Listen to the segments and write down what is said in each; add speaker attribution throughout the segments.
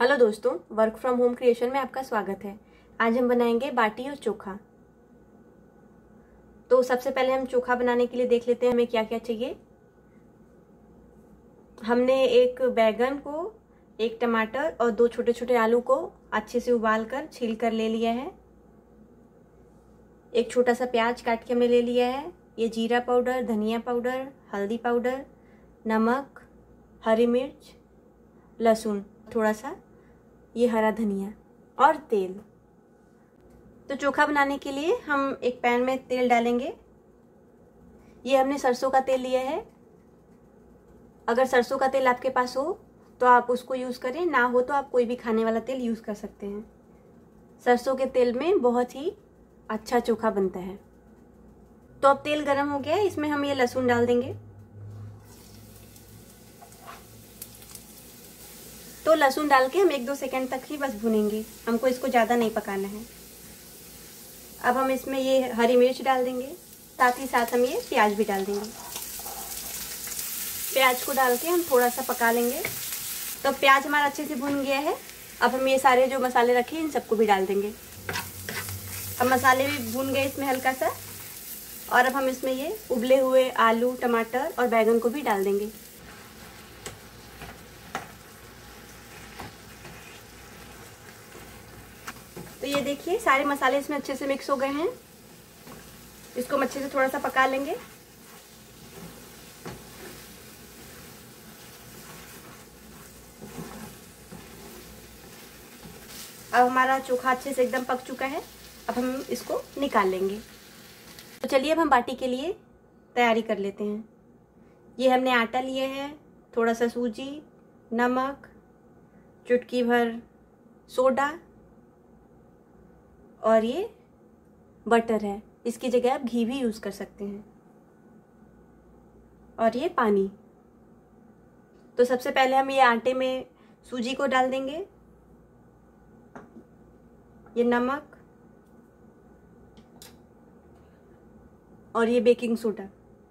Speaker 1: Hello दोस्तों, work from home creation में आपका स्वागत है। आज हम बनाएंगे बाटी और चोखा। तो सबसे पहले हम चोखा बनाने के लिए देख लेते हैं हमें क्या क्या चाहिए। हमने एक बैगन को, एक टमाटर और दो छोटे छोटे आलू को अच्छे से उबाल कर छील कर ले लिया है। एक छोटा सा प्याज काट के हमने ले लिया है। ये जीरा पाउडर, धनिया पाउडर, हल्दी पाउडर, नमक, हरी मिर्च, लहसुन थोड़ा सा, ये हरा धनिया और तेल। तो चोखा बनाने के लिए हम एक पैन में तेल डालेंगे। ये हमने सरसों का तेल लिया है। अगर सरसों का तेल आपके पास हो तो आप उसको यूज़ करें, ना हो तो आप कोई भी खाने वाला तेल यूज़ कर सकते हैं। सरसों के तेल में बहुत ही अच्छा चोखा बनता है। तो अब तेल गरम हो गया है, इसमें हम ये लहसुन डाल देंगे। तो लहसुन डाल के हम 1-2 सेकंड तक ही बस भुनेंगे, हमको इसको ज़्यादा नहीं पकाना है। अब हम इसमें ये हरी मिर्च डाल देंगे, साथ ही साथ हम ये प्याज भी डाल देंगे। प्याज को डाल के हम थोड़ा सा पका लेंगे। तो प्याज हमारा अच्छे से भुन गया है। अब हम ये सारे जो मसाले रखे हैं इन सबको भी डाल देंगे। अब मसाले भी भुन गए इसमें हल्का सा, और अब हम इसमें ये उबले हुए आलू, टमाटर और बैगन को भी डाल देंगे। तो ये देखिए सारे मसाले इसमें अच्छे से मिक्स हो गए हैं। इसको हम अच्छे से थोड़ा सा पका लेंगे। अब हमारा चोखा अच्छे से एकदम पक चुका है। अब हम इसको निकाल लेंगे। तो चलिए अब हम बाटी के लिए तैयारी कर लेते हैं। ये हमने आटा लिया है, थोड़ा सा सूजी, नमक, चुटकी भर सोडा और ये बटर है। इसकी जगह आप घी भी यूज़ कर सकते हैं। और ये पानी। तो सबसे पहले हम ये आटे में सूजी को डाल देंगे, ये नमक और ये बेकिंग सोडा।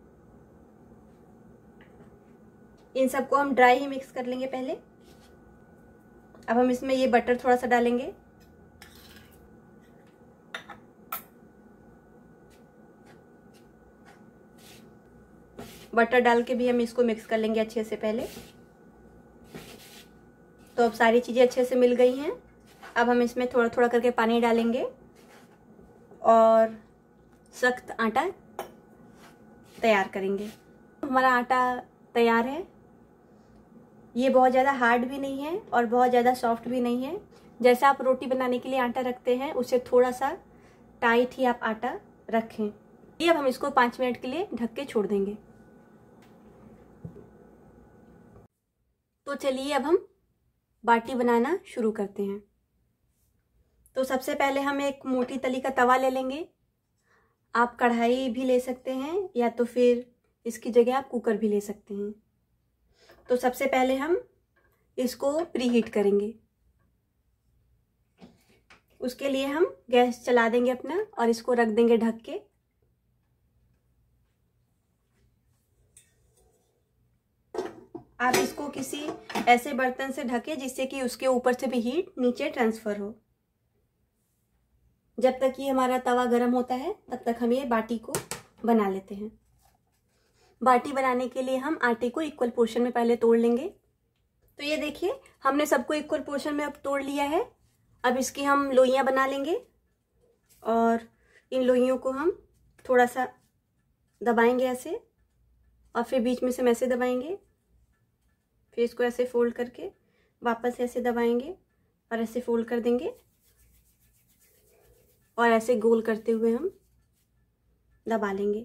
Speaker 1: इन सबको हम ड्राई ही मिक्स कर लेंगे पहले। अब हम इसमें ये बटर थोड़ा सा डालेंगे। बटर डाल के भी हम इसको मिक्स कर लेंगे अच्छे से पहले। तो अब सारी चीज़ें अच्छे से मिल गई हैं। अब हम इसमें थोड़ा थोड़ा करके पानी डालेंगे और सख्त आटा तैयार करेंगे। हमारा आटा तैयार है। ये बहुत ज़्यादा हार्ड भी नहीं है और बहुत ज़्यादा सॉफ्ट भी नहीं है। जैसा आप रोटी बनाने के लिए आटा रखते हैं उससे थोड़ा सा टाइट ही आप आटा रखें। ये अब हम इसको 5 मिनट के लिए ढक के छोड़ देंगे। तो चलिए अब हम बाटी बनाना शुरू करते हैं। तो सबसे पहले हम एक मोटी तली का तवा ले लेंगे। आप कढ़ाई भी ले सकते हैं या तो फिर इसकी जगह आप कुकर भी ले सकते हैं। तो सबसे पहले हम इसको प्रीहीट करेंगे। उसके लिए हम गैस चला देंगे अपना और इसको रख देंगे ढक के। आप इसको किसी ऐसे बर्तन से ढकें जिससे कि उसके ऊपर से भी हीट नीचे ट्रांसफर हो। जब तक ये हमारा तवा गर्म होता है तब तक हम ये बाटी को बना लेते हैं। बाटी बनाने के लिए हम आटे को इक्वल पोर्शन में पहले तोड़ लेंगे। तो ये देखिए हमने सबको इक्वल पोर्शन में अब तोड़ लिया है। अब इसकी हम लोइयां बना लेंगे और इन लोइयों को हम थोड़ा सा दबाएंगे ऐसे, और फिर बीच में से ऐसे दबाएंगे, फिर इसको ऐसे फोल्ड करके वापस ऐसे दबाएंगे और ऐसे फोल्ड कर देंगे और ऐसे गोल करते हुए हम दबा लेंगे।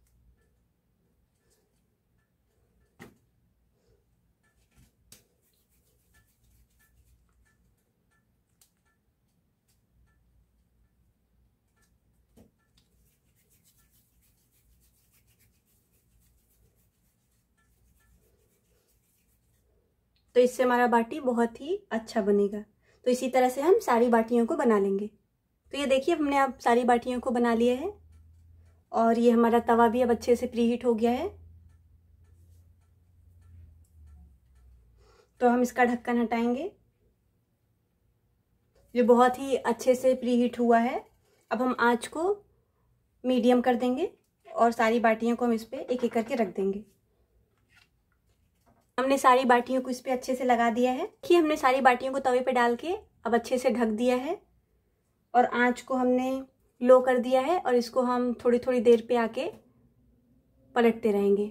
Speaker 1: तो इससे हमारा बाटी बहुत ही अच्छा बनेगा। तो इसी तरह से हम सारी बाटियों को बना लेंगे। तो ये देखिए हमने अब सारी बाटियों को बना लिया है और ये हमारा तवा भी अब अच्छे से प्रीहीट हो गया है। तो हम इसका ढक्कन हटाएंगे ये बहुत ही अच्छे से प्री हीट हुआ है। अब हम आंच को मीडियम कर देंगे और सारी बाटियों को हम इस पे एक एक करके रख देंगे। हमने सारी बाटियों को इस पे अच्छे से लगा दिया है कि हमने सारी बाटियों को तवे पे डाल के अब अच्छे से ढक दिया है और आंच को हमने लो कर दिया है और इसको हम थोड़ी थोड़ी देर पे आके पलटते रहेंगे।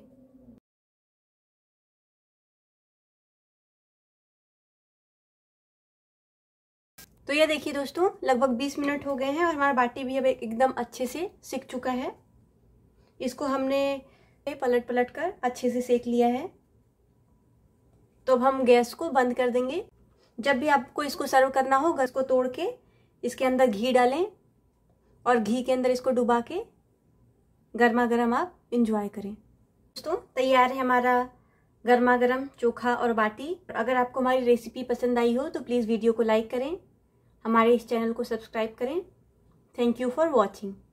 Speaker 1: तो ये देखिए दोस्तों, लगभग 20 मिनट हो गए हैं और हमारा बाटी भी अब एकदम अच्छे से सिक चुका है। इसको हमने पलट पलट कर अच्छे से सेक लिया है। तो अब हम गैस को बंद कर देंगे। जब भी आपको इसको सर्व करना हो, गैस को तोड़ के इसके अंदर घी डालें और घी के अंदर इसको डुबा के गर्मा गर्म आप इंजॉय करें। दोस्तों तैयार है हमारा गर्मा गर्म चोखा और बाटी। अगर आपको हमारी रेसिपी पसंद आई हो तो प्लीज़ वीडियो को लाइक करें, हमारे इस चैनल को सब्सक्राइब करें। Thank you for watching.